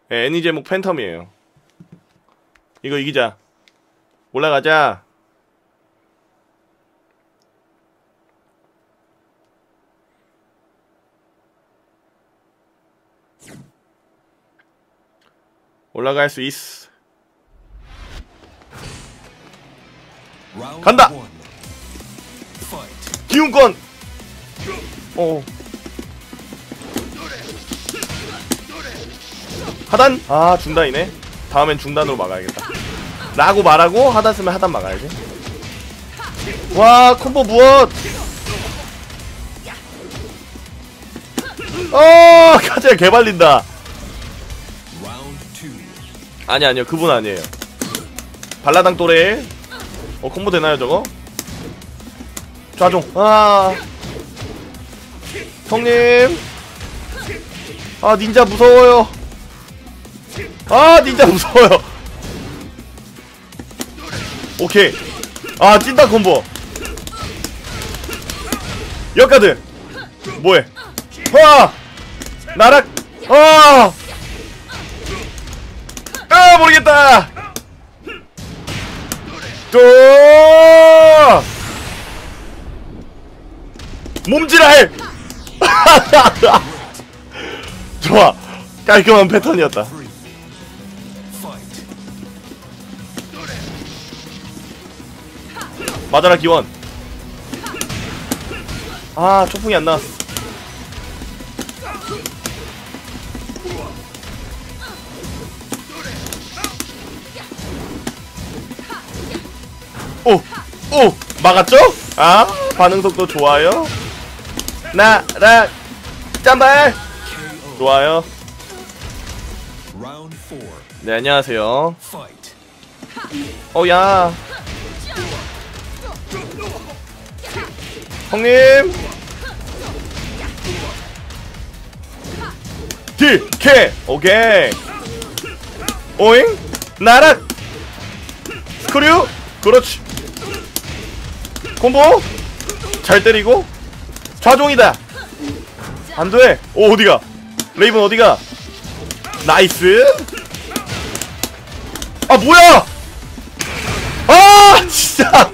네, 애니 제목 팬텀이에요. 이거 이기자. 올라가자. 올라갈 수 있어. 간다! 기운권! 하단? 아, 중단이네. 다음엔 중단으로 막아야겠다. 라고 말하고 하단 쓰면 하단 막아야지. 와, 콤보 무엇! 카즈야 개발린다. 아니요, 그분 아니에요. 발라당 또래. 콤보 되나요, 저거? 좌종. 형님. 닌자 무서워요. 닌자 무서워요. 오케이. 찐따 콤보. 여기까지. 뭐해? 나락. 모르겠다. 또 몸질할. 좋아. 깔끔한 패턴이었다. 맞아라 기원. 초풍이 안 나왔어. 오! 막았죠? 반응 속도 좋아요. 나락 짬발 좋아요. 네, 안녕하세요. 야 형님 딜캐 오케이. 오잉 나락 스크류 그렇지. 콤보 잘 때리고 좌종이다. 안돼. 어디가 레이븐 어디가. 나이스. 뭐야. 진짜.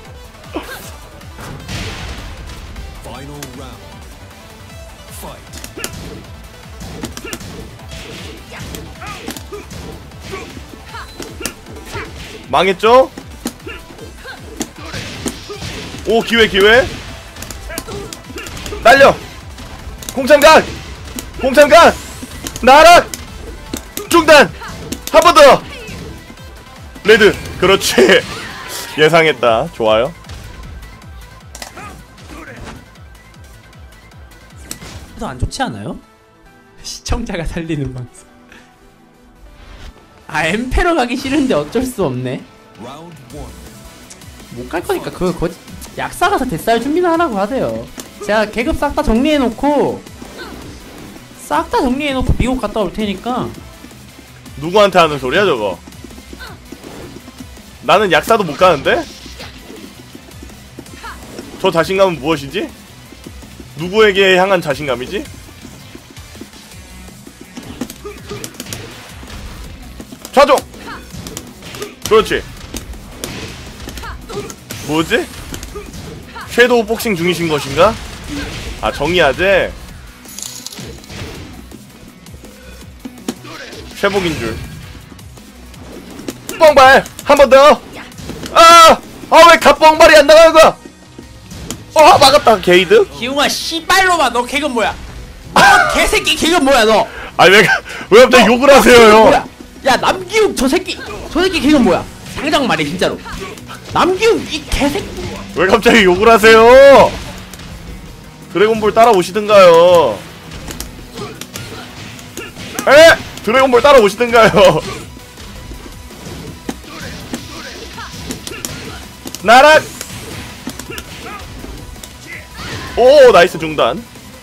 망했죠? 기회 날려. 공창각 나락 중단. 한 번 더. 레드 그렇지. 예상했다. 좋아요. 더 안 좋지 않아요? 시청자가 살리는 방송. 엠페러 가기 싫은데 어쩔 수 없네. 못 갈 거니까 그거 약사 가서 데스할 준비나 하라고 하세요. 제가 계급 싹 다 정리해놓고 미국 갔다 올 테니까. 누구한테 하는 소리야 저거? 나는 약사도 못 가는데? 저 자신감은 무엇이지? 누구에게 향한 자신감이지? 좌종! 그렇지. 뭐지? 섀도우 복싱 중이신 것인가? 정의하제? 쇠복인 줄. 뻥발! 한 번 더! 왜 갑뻥발이 안 나가는 거야? 막았다, 게이드? 기웅아, 씨발로마, 너 계급 뭐야? 개새끼 계급 뭐야, 너? 왜 갑자기 욕을 하세요, 형? 야, 남기웅, 저 새끼 계급 뭐야? 당장 말해, 진짜로. 남기웅, 이 개새끼. 왜 갑자기 욕을 하세요? 드래곤볼 따라오시든가요. 드래곤볼 따라오시든가요. 나락! 나이스 중단.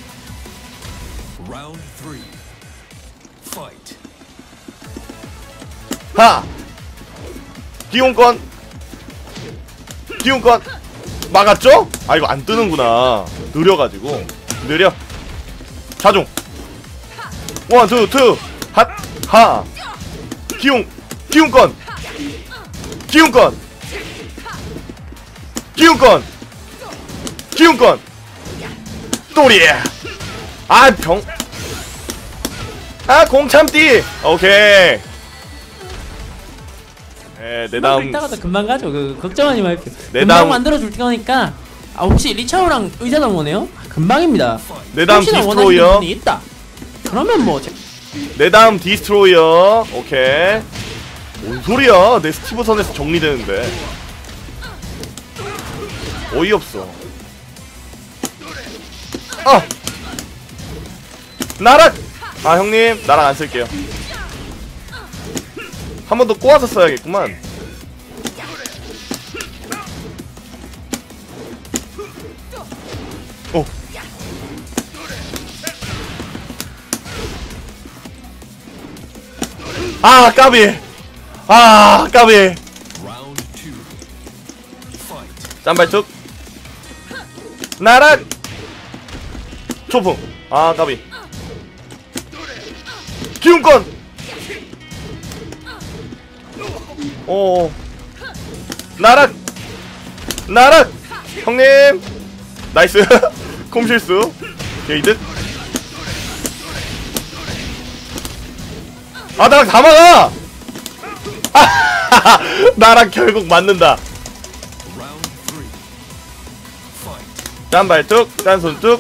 기운권 막았죠? 이거 안 뜨는구나. 느려가지고. 느려. 자중. 1, 2, 2. 하 기웅 기웅권 기웅권 기웅권 기웅권 또리 아병 아 공참띠 오케이 네, 내 다음 이따가도 금방 가죠. 그 걱정하지 마십시오. 내 금방 다음 만들어줄 테니까. 아 혹시 리차오랑 의자당 원해요? 아, 금방입니다. 내 다음 혹시나 디스트로이어. 원하시는 분이 있다. 그러면 뭐 내 다음 디스트로이어 오케이 뭔 소리야 내 스티브 선에서 정리되는데 어이없어 아 나락 아 형님 나락 안 쓸게요 한 번 더 꼬아서 써야겠구만 오 아 까비 아 까비 짬발툭 나락 초풍 아 까비 기운권 오 나락 나락 형님 나이스 콤실수 게이드 아 나랑 다 막아 아 나랑 결국 맞는다 짠발뚝 짠손뚝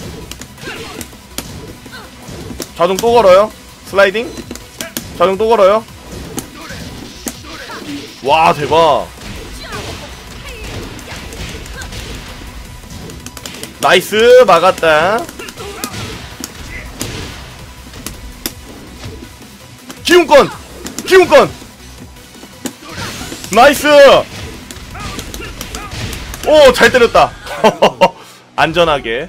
자동 또 걸어요 슬라이딩 자동 또 걸어요 와 대박 나이스 막았다 기운권 기운권 나이스 오 잘 때렸다 안전하게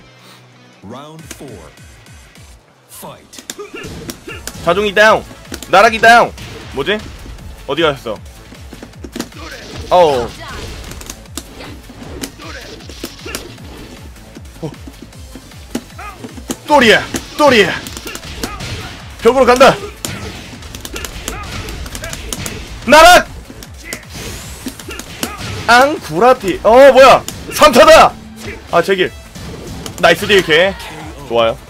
자중이 다운 나락이 다운 뭐지? 어디 가셨어? 어우 또리야 또리야 벽으로 간다 나락 앙 구라티 어 뭐야 3타다 아 제길 나이스 딜케 좋아요